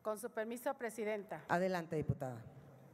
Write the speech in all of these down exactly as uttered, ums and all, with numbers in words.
Con su permiso, Presidenta. Adelante, diputada.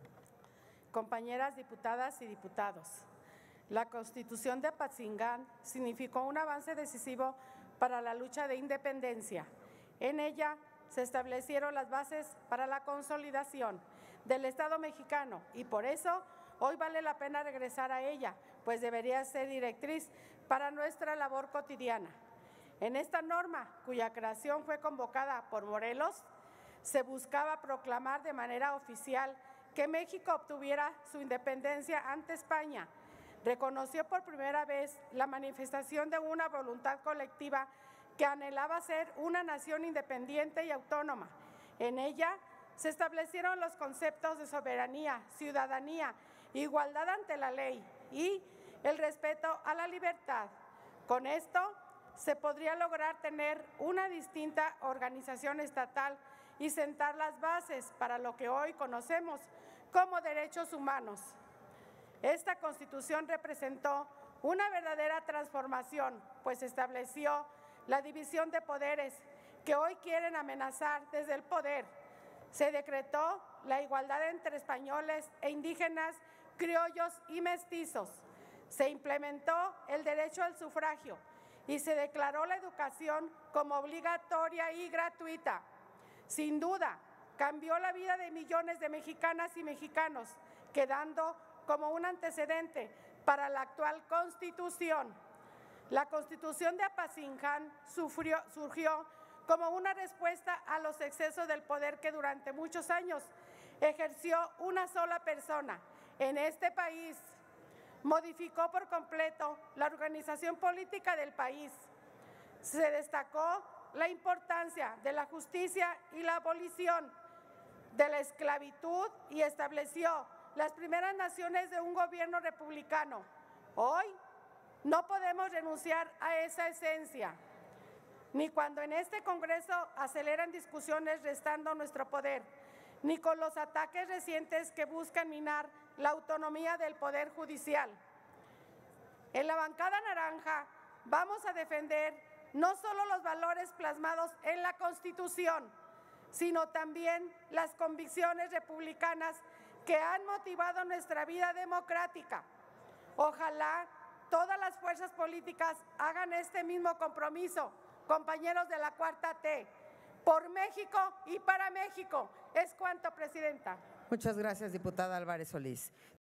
Compañeras diputadas y diputados, la Constitución de Apatzingán significó un avance decisivo para la lucha de independencia. En ella se establecieron las bases para la consolidación del Estado mexicano y por eso hoy vale la pena regresar a ella, pues debería ser directriz para nuestra labor cotidiana. En esta norma, cuya creación fue convocada por Morelos, se buscaba proclamar de manera oficial que México obtuviera su independencia ante España. Reconoció por primera vez la manifestación de una voluntad colectiva que anhelaba ser una nación independiente y autónoma. En ella se establecieron los conceptos de soberanía, ciudadanía, igualdad ante la ley y el respeto a la libertad. Con esto se podría lograr tener una distinta organización estatal y sentar las bases para lo que hoy conocemos como derechos humanos. Esta Constitución representó una verdadera transformación, pues estableció la división de poderes que hoy quieren amenazar desde el poder. Se decretó la igualdad entre españoles e indígenas, criollos y mestizos. Se implementó el derecho al sufragio y se declaró la educación como obligatoria y gratuita. Sin duda, cambió la vida de millones de mexicanas y mexicanos, quedando como un antecedente para la actual Constitución. La Constitución de Apatzingán sufrió, surgió como una respuesta a los excesos del poder que durante muchos años ejerció una sola persona en este país. Modificó por completo la organización política del país. Se destacó la importancia de la justicia y la abolición de la esclavitud y estableció las primeras naciones de un gobierno republicano. Hoy no podemos renunciar a esa esencia, ni cuando en este Congreso aceleran discusiones restando nuestro poder, ni con los ataques recientes que buscan minar la autonomía del Poder Judicial. En la bancada naranja vamos a defender no solo los valores plasmados en la Constitución, sino también las convicciones republicanas que han motivado nuestra vida democrática. Ojalá todas las fuerzas políticas hagan este mismo compromiso, compañeros de la Cuarta T, por México y para México. Es cuanto, Presidenta. Muchas gracias, diputada Álvarez Solís.